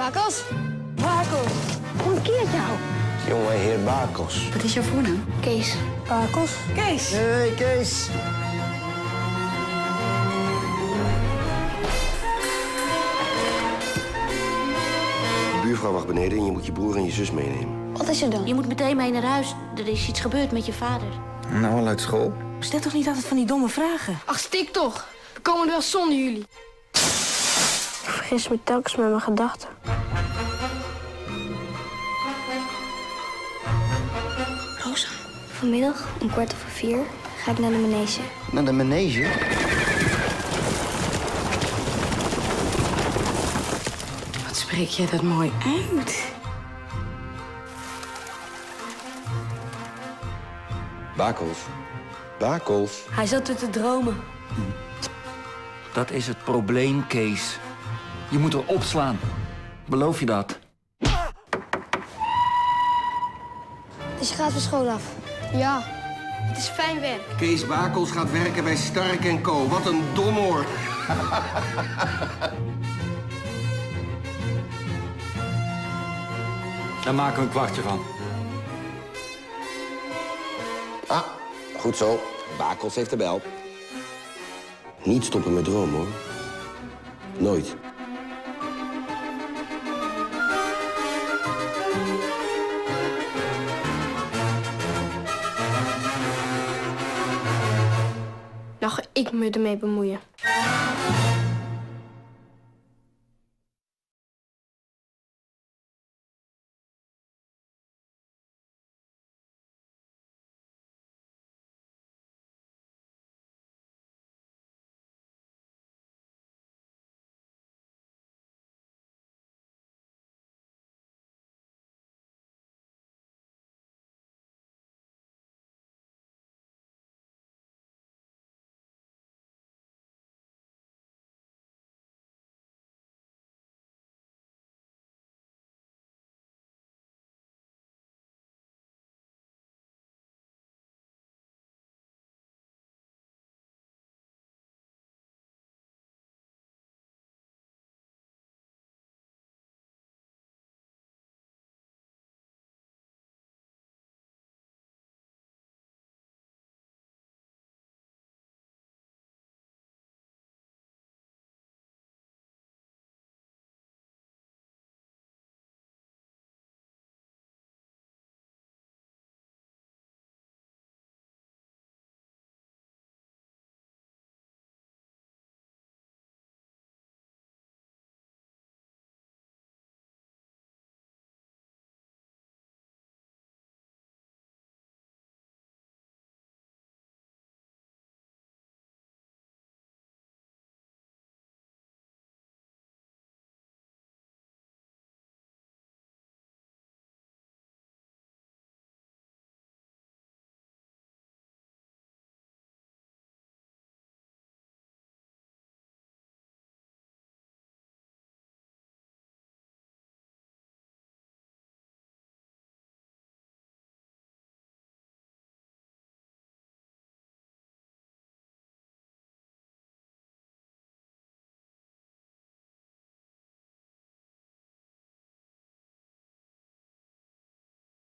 Bakels? Bakels. Hoe mankeert jou? Jonge heer Bakels. Wat is jouw voornaam? Kees. Bakels? Kees. Hey, Kees. De buurvrouw wacht beneden en je moet je broer en je zus meenemen. Wat is er dan? Je moet meteen mee naar huis. Er is iets gebeurd met je vader. Nou, al uit school. Stel toch niet altijd van die domme vragen? Ach, stik toch. We komen er wel zonder jullie. Ik vergis me telkens met mijn gedachten. Rosa. Vanmiddag om 4:15 ga ik naar de manege. Naar de manege? Wat spreek jij dat mooi uit? Bakels. Bakels. Hij zat er te dromen. Dat is het probleem, Kees. Je moet er opslaan. Beloof je dat? Dus je gaat van school af? Ja. Het is fijn werk. Kees Bakels gaat werken bij Stark & Co. Wat een domoor. Daar maken we een kwartje van. Ah, goed zo. Bakels heeft de bel. Niet stoppen met dromen, hoor. Nooit. Nou ga ik me ermee bemoeien.